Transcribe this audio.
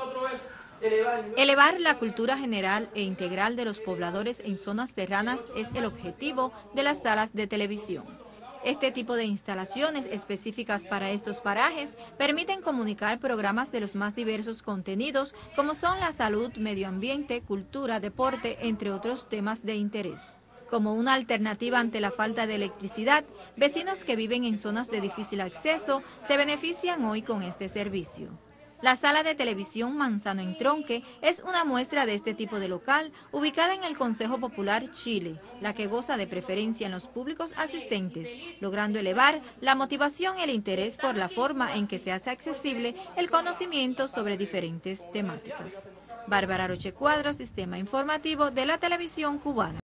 Elevar la cultura general e integral de los pobladores en zonas serranas es el objetivo de las salas de televisión. Este tipo de instalaciones específicas para estos parajes permiten comunicar programas de los más diversos contenidos, como son la salud, medio ambiente, cultura, deporte, entre otros temas de interés. Como una alternativa ante la falta de electricidad, vecinos que viven en zonas de difícil acceso se benefician hoy con este servicio. La sala de televisión Manzano Entronque es una muestra de este tipo de local, ubicada en el Consejo Popular Chile, la que goza de preferencia en los públicos asistentes, logrando elevar la motivación y el interés por la forma en que se hace accesible el conocimiento sobre diferentes temáticas. Bárbara Roche Cuadro, Sistema Informativo de la Televisión Cubana.